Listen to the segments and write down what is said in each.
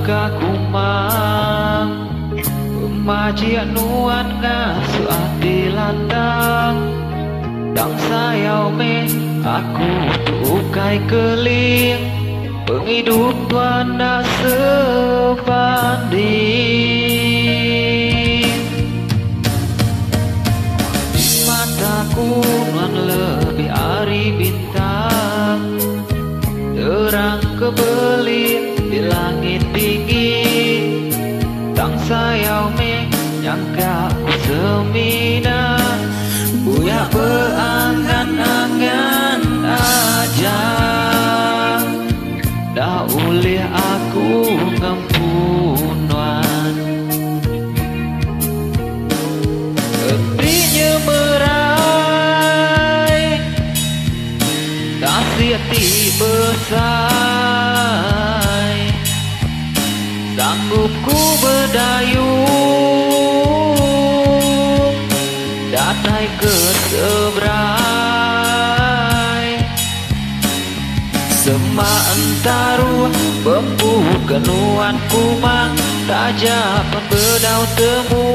kakumang Pemajian nuan ngasuh hati landang Dang sayau me aku tukai keling Penghidupan tak sebanding Di mataku nuan lebih ari bintang Terang kebelit di langit tinggi Tang sayau me nyangka ku semina Buya beangan-angan aja Dah ulih aku ngempunuan Hentinya merai Tak siati besai Sanggup ku berdayung Datai ke seberai Semantaru bembu kenuan kumang Tak japat berdau temu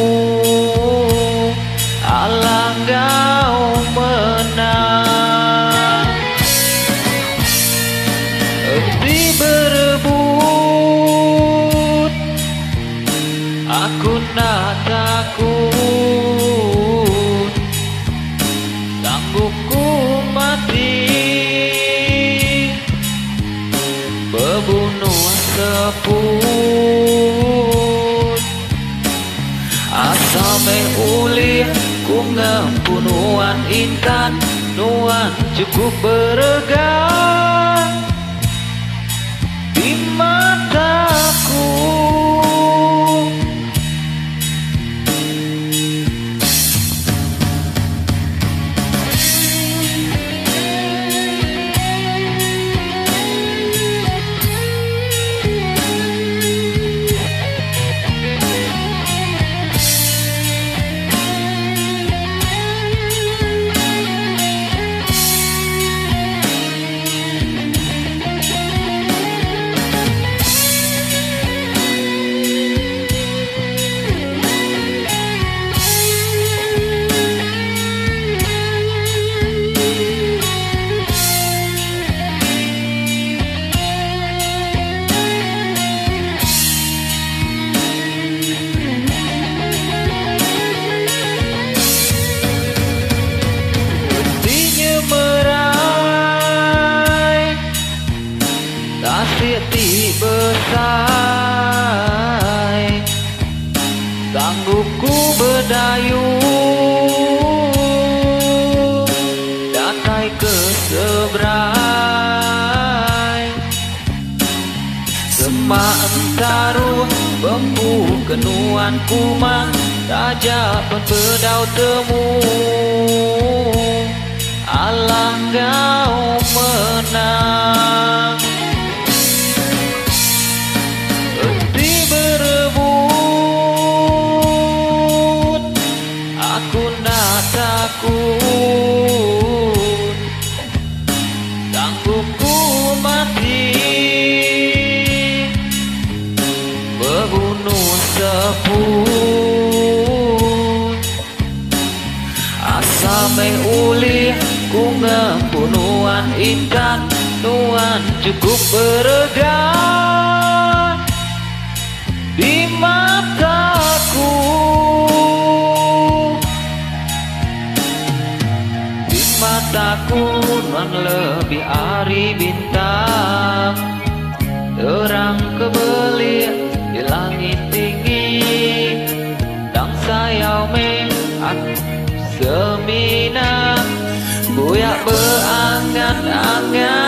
Alang kau menang Henti berebut Aku nak takut Sanggup ku mati Bebunuh seput Asal meh ulih ku ngempunuan intan Nuan cukup beregang Di mataku Siati besai Sanggup ku berdayung Datai ke seberai Semantaru bembu kenuan kumang Tak japat berdau temu Alang kau menang Takut Sanggup ku mati Bebunuh seput Asal meh ulih ku ngempunuan intan Nuan cukup beregang Di mataku Mataku nuan lebih ari bintang Terang kebelit di langit tinggi Dang sayau me aku semina Buyak beangan-angan